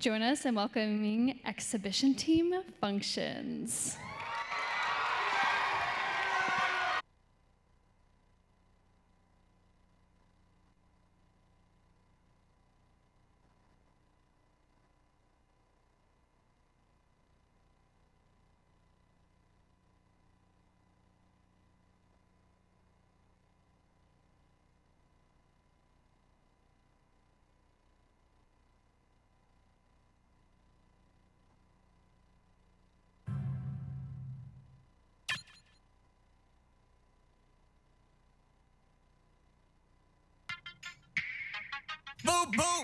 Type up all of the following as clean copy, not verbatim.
Join us in welcoming exhibition team Phunktions. Boop, boop.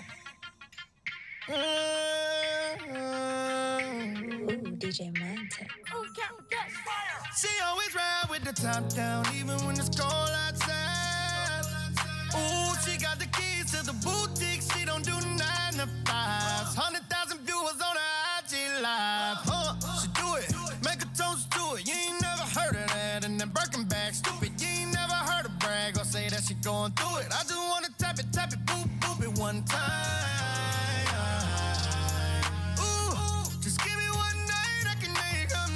Ooh, DJ Monte. She always ride with the top down, even when it's cold outside. Ooh, she got the keys to the boutique. She don't do 9 to 5s. 100,000 viewers on her IG live. She do it, make a toast to it. You ain't never heard of that. And then Birkin bag, stupid. You ain't never heard her brag or say that she going through it. I just wanna tap it, boop, boop it one time. Ooh, just give me one night, I can make her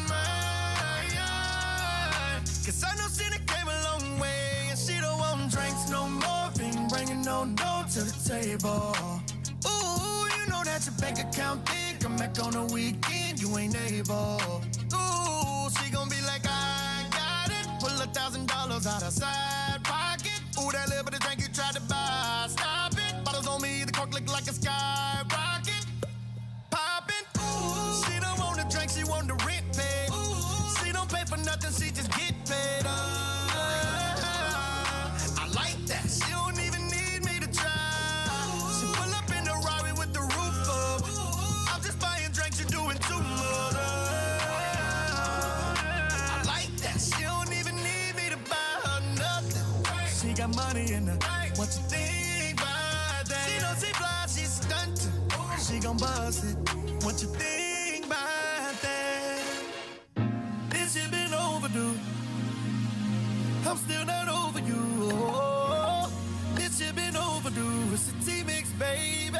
mine. Cause I know she done came a long way, and she don't want drinks no more. Ain't bringing no dough to the table. Ooh, you know that your bank account big. Come back on the weekend, you ain't able. Ooh, she gon' be like, I got it. Pull $1,000 out her side pocket. Ooh, that little bit of drink you tried to buy, stop it. Bottles on me, the cork look like a skyrocket. Poppin', ooh, she don't want the drink, she want the rent paid. She don't pay for nothing, she just get paid. I like that, she don't even need me to try. She pull up in the Rari with the roof up. I'm just buying drinks, you're doing too much. I like that, she don't even need me to buy her nothing. She got money in her, what you think about that? She know she fly, she stuntin'. She gon' buzz it, what you think about that? This shit been overdue, I'm still not over you. Oh, this shit been overdue, it's a T-Mix, baby.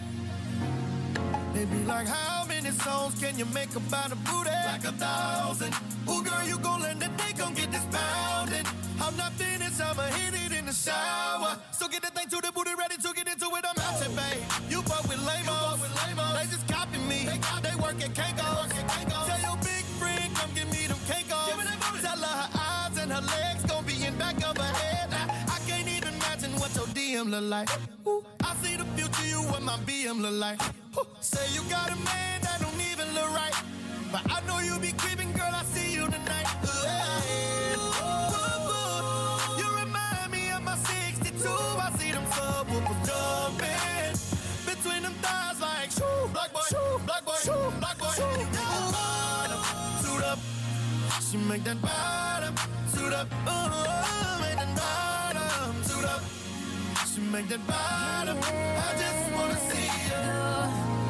They be like, how many songs can you make about a booty? Like 1,000. Ooh, girl, you gon' let that thing gon' get this pounded. I'm not finished, I'ma hit it in the shower. So get that thing to the booty, ready to get into it, I'm out here, babe. You fuck with lame-os, they just copy me. They work at K-pop. Tell your big friend, come give me them K-pop. Tell her her eyes and her legs gon' be in back of her head. I can't even imagine what your DM look like. Ooh, I see the future, you what my BM look like. Ooh, say you got a man that don't even look right, but I know you be creeping, girl, I see you tonight. You remind me of my 62, I see them subwoofers jumping between them thighs like, shoo, black boy, black boy, black boy. Suit up, she make that bottom, suit up, make that bottom, suit up. She make that bottom, I just wanna see her.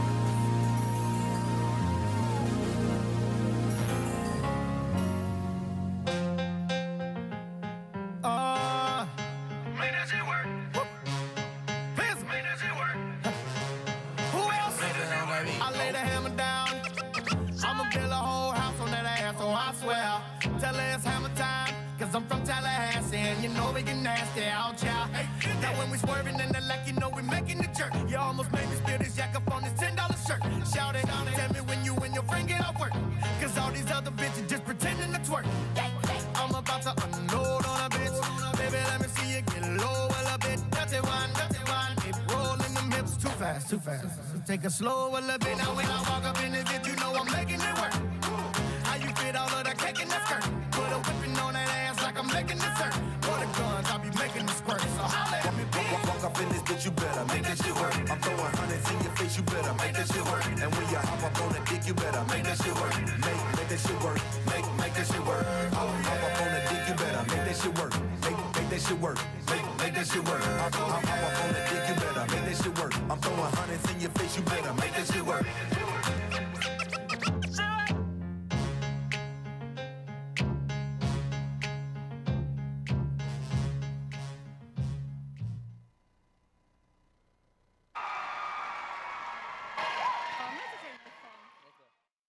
Make that shit work. Please, make that shit work. Who else? I lay the hammer down. I'ma build a whole house on that ass, so I swear. Tell her it's hammer time, cause I'm from Tallahassee, and you know we get nasty out, child. Now when we swerving in the like, you know we making the jerk. You almost made me spill this jack up on this $10 shirt. Shout it, tell me when you and your friend get off work, cause all these other bitches just pretending to twerk. I'm about to unload on a bitch. Baby, let me see you get low a little bit. Dirty wine, keep rolling them hips too fast, too fast. Take it slow a little bit. Now when I walk up in this bitch, you know I'm making it work. How you fit all of that cake in that skirt? Put a whipping on that ass like I'm making dessert. For the guns, I'll be making the squirt. So holla at me, bitch. Walk up in this bitch, you better make that shit work. I'm throwing hundreds in your face, you better make that shit work. And when you hop up on the dick, you better make that shit work. Make that shit work. Make that shit work. Hop up on the dick, you better make that shit work. Make that shit work. Make that shit work. Hop up on the dick, you better make that shit work. I'm throwing hundreds in your face, you better make that shit work.